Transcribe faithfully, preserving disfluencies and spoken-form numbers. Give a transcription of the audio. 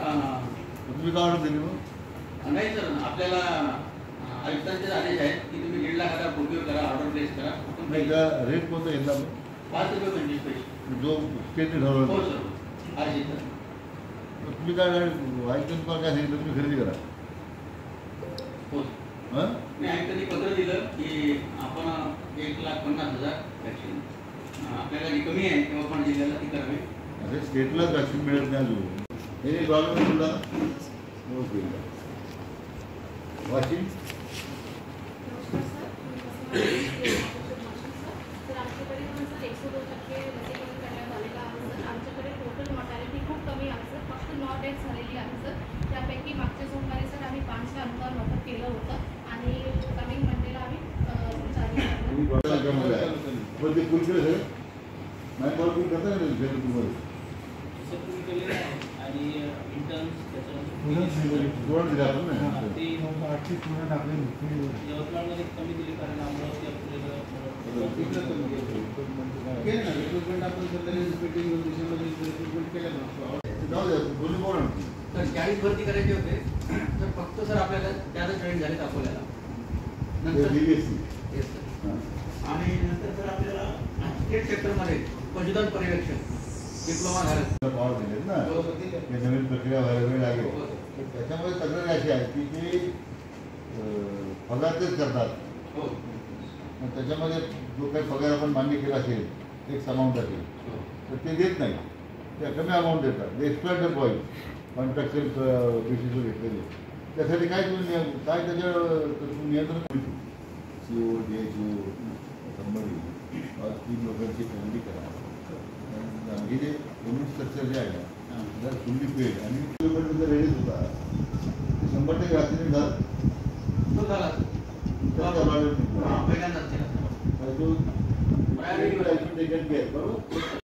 तुम्ही काय ऑर्डर दिली मग? नाही सर, आपल्याला आयुक्तांचे आदेश आहेत की तुम्ही दीड लाखाला प्रोक्यूर करा, ऑर्डर प्लेस करा. नाही का रेट कोणता घेतला आपण? पाच रुपये पंचवीस पैसे जो स्टेटने ठरवला. हो सर. आज सर तुम्ही काय आयुक्तांनी काय सांगितलं तुम्ही खरेदी करा? हो. हां मी आयुक्तांनी पत्र दिलं की आपण एक लाख पन्नास हजार वॅक्सिन आपल्याला जी कमी आहे यवतमाळ जिल्ह्याला ती करावी. अरे स्टेटलाच वॅक्सिन मिळत नाही अजून. हे गव्हर्नमेंट बोलला ओके. वाशिम आमच्याकडे टोटल मॉर्टॅलिटी खूप कमी आहे सर. फक्त नॉ डेथ झालेली आहे सर. त्यापैकी मागच्या सोमवारी सर आम्ही पाचशे अंतर वाटप केलं होतं आणि कमिंग मंडेला आम्ही यवतमाळमध्ये कमी दिली कारण अमरावती आपल्याला तर चाळीस भरती करायचे होते तर फक्त सर आपल्याला त्याला जॉईन झाले अकोल्याला. नंतर आणि नंतर सर आपल्याला स्टेट सेक्टरमध्ये पशुधन पर्यवेक्षण डिप्लोमा झालं ना. नवीन प्रक्रिया व्हायला वेळ लागेल. त्याच्यामुळे तक्रार अशी आहे की ते पगार तेच करतात. हो. त्याच्यामध्ये जो काही पगार आपण मान्य केला असेल एक अमाऊंट असेल तर ते देत नाही. ते कमी अमाऊंट देतात. ते एक्सपर्ट बॉय कॉन्ट्रॅक्चुअल बेसिसवर घेतलेले. त्यासाठी काय तुम्ही काय त्याच्यावर नियंत्रण करू? C O D H O company तीन लोकांची खरेदी करा. हे जे पेमेंट स्ट्रक्चर जे आहे ना जर फुल्ली पेड आणि किलोमीटर जर रेडीच होता ते शंभर टक्के ॲक्सिडेंट झाला तो झाला पहिल्यांदाच बरोबर.